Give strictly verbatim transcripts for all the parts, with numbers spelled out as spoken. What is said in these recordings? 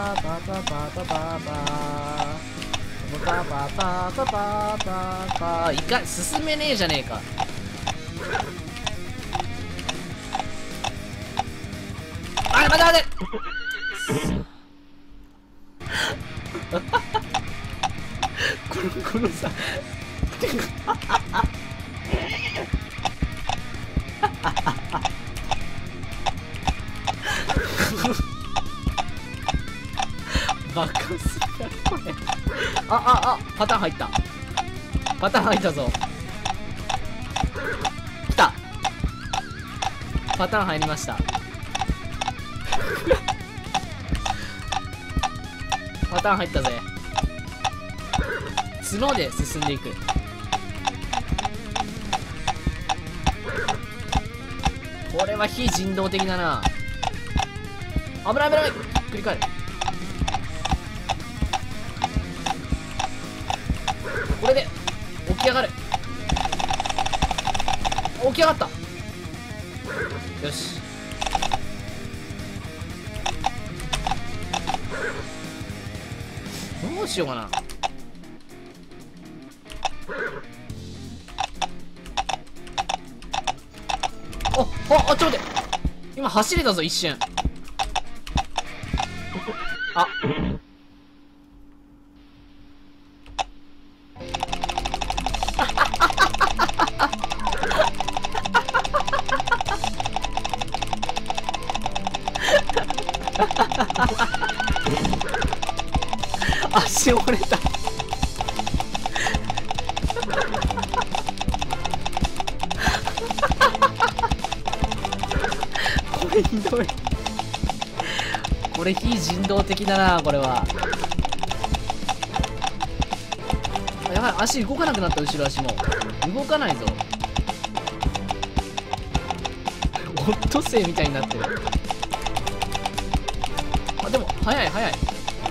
パパパパパパパパパパパパパいか進めねえじゃねえか。あれ待て待てこのこのさバカすぎるこれ。あああパターン入った。パターン入ったぞ。来た。パターン入りました。パターン入ったぜ。角で進んでいく。これは非人道的だな。危ない危ない。繰り返る。これで起き上がる。起き上がった。よし。どうしようかな。あああちょっと待って。今走れたぞ一瞬。あ足折れた。これひどい。これ非人道的だな。これはやばい。足動かなくなった。後ろ足も動かないぞ。オットセイみたいになってる。あでも速い速い。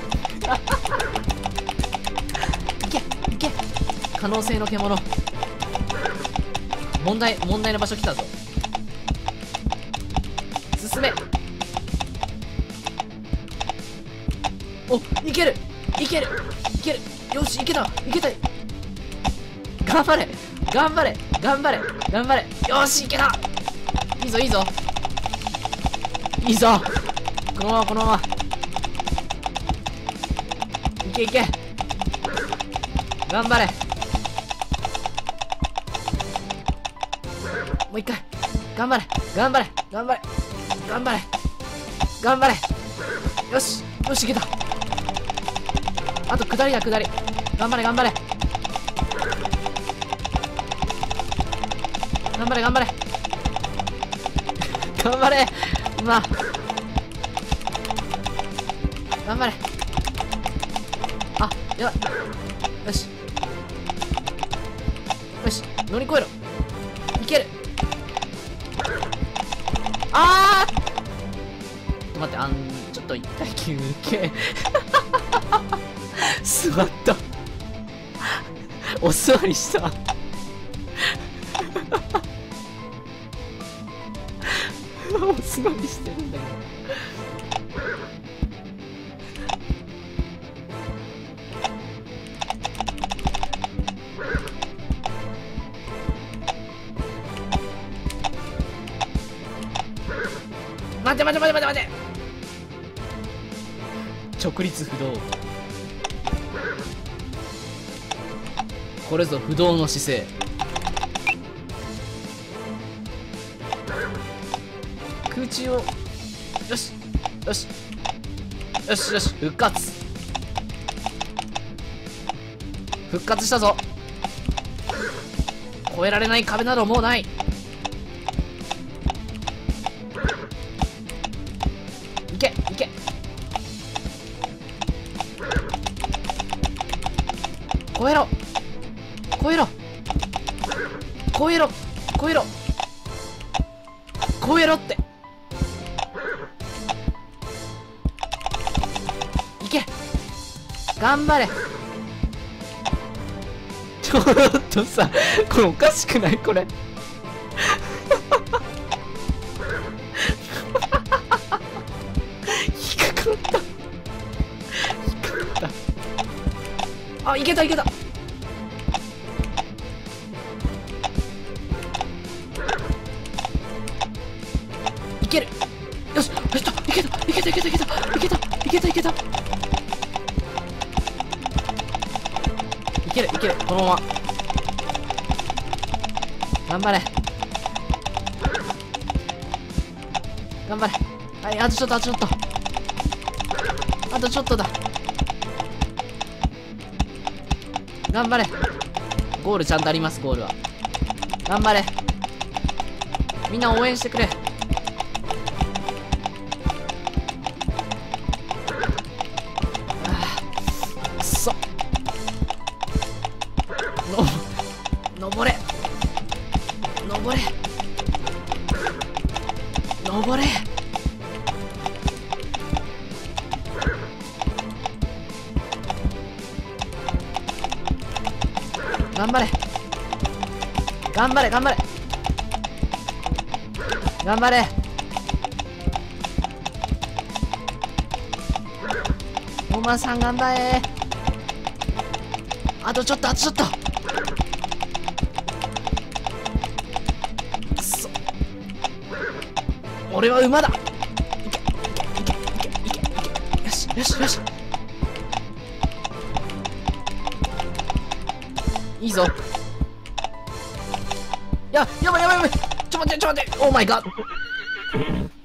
いけいけ。可能性の獣。問題問題の場所来たぞ。 進め。お、いけるいけるいける。よし、いけたいけた。頑張れ頑張れ頑張れ頑張れ。よし、いけた。いいぞいいぞいいぞ。このままこのままいけいけ。頑張れ。もう一回。頑張れ頑張れ頑張れ頑張れ頑張れ。よしよし、いけた。あと下りだ下り。頑張れ頑張れ頑張れ頑張れ頑張れ。まあ頑張れ。あ、やばい。よしよし、乗り越えろ。いける。あー、ちょっと待って、あんちょっと一回休憩座った。お座りしたお座りしてるんだけど。待て待て待て待て待て。直立不動。これぞ不動の姿勢。空中を。よしよしよしよし、復活復活したぞ。越えられない壁などもうない。いけいけ。越えろ越えろ越えろ越えろ越えろって。いけ頑張れ。ちょっとさ、これおかしくないこれ引っかかった引っかかった。あ、いけたいけた。いける。よし、よしと、いけたいけたいけたいけたいけたいけたいけた。いけるいける。このまま頑張れ頑張れ。はい、あとちょっとあとちょっとあとちょっとだ。頑張れ。ゴールちゃんとあります。ゴールは頑張れ。みんな応援してくれ。あ、くそ。の登れ登れ登れ。頑張れ頑張れ頑張れ頑張れ。おまさん頑張れ。あとちょっとあとちょっと。くそ、俺は馬だ。いけいけいけいけいけいけ。よしよしよし、いいぞ。いや、やばいやばいやばい。ちょっと待ってちょっと待って。オーマイガー。